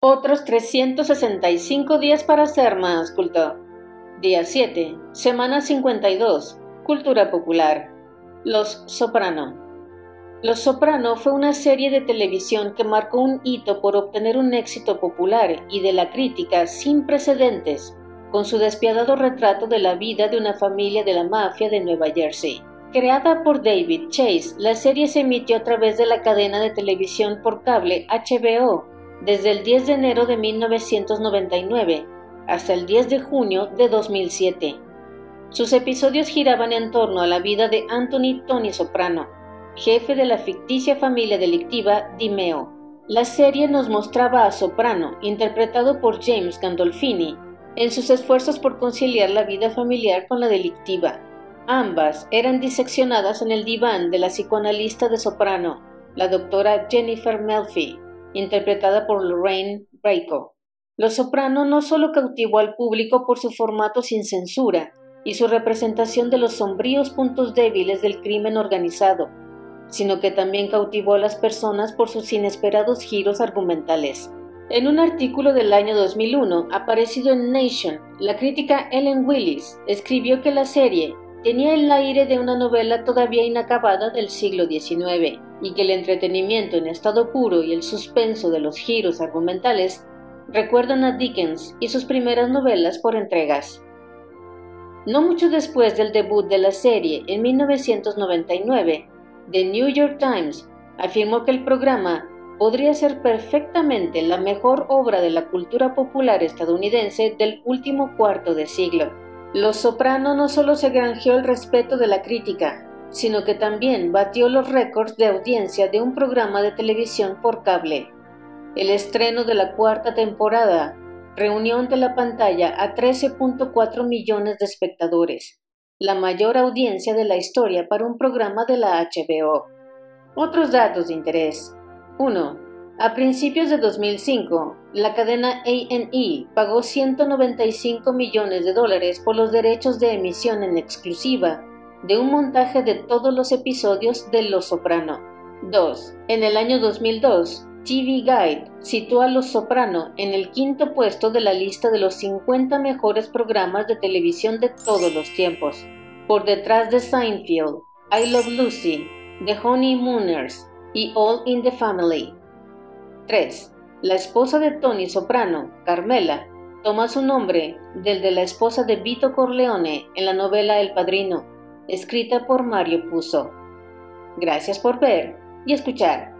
Otros 365 días para ser más culto. Día 7, semana 52, cultura popular. Los Soprano. Los Soprano fue una serie de televisión que marcó un hito por obtener un éxito popular y de la crítica sin precedentes, con su despiadado retrato de la vida de una familia de la mafia de Nueva Jersey. Creada por David Chase, la serie se emitió a través de la cadena de televisión por cable HBO desde el 10 de enero de 1999 hasta el 10 de junio de 2007. Sus episodios giraban en torno a la vida de Anthony Tony Soprano, jefe de la ficticia familia delictiva Dimeo. La serie nos mostraba a Soprano, interpretado por James Gandolfini, en sus esfuerzos por conciliar la vida familiar con la delictiva. Ambas eran diseccionadas en el diván de la psicoanalista de Soprano, la doctora Jennifer Melfi, interpretada por Lorraine Bracco. Los Soprano no solo cautivó al público por su formato sin censura y su representación de los sombríos puntos débiles del crimen organizado, sino que también cautivó a las personas por sus inesperados giros argumentales. En un artículo del año 2001, aparecido en Nation, la crítica Ellen Willis escribió que la serie tenía el aire de una novela todavía inacabada del siglo XIX, y que el entretenimiento en estado puro y el suspenso de los giros argumentales recuerdan a Dickens y sus primeras novelas por entregas. No mucho después del debut de la serie, en 1999, The New York Times afirmó que el programa podría ser perfectamente la mejor obra de la cultura popular estadounidense del último cuarto de siglo. Los Soprano no solo se granjeó el respeto de la crítica, sino que también batió los récords de audiencia de un programa de televisión por cable. El estreno de la cuarta temporada reunió ante la pantalla a 13.4 millones de espectadores, la mayor audiencia de la historia para un programa de la HBO. Otros datos de interés. 1. A principios de 2005, la cadena A&E pagó $195 millones por los derechos de emisión en exclusiva de un montaje de todos los episodios de Los Soprano. 2. En el año 2002, TV Guide situó a Los Soprano en el quinto puesto de la lista de los 50 mejores programas de televisión de todos los tiempos, por detrás de Seinfeld, I Love Lucy, The Honeymooners y All in the Family. 3. La esposa de Tony Soprano, Carmela, toma su nombre del de la esposa de Vito Corleone en la novela El Padrino, escrita por Mario Puzo. Gracias por ver y escuchar.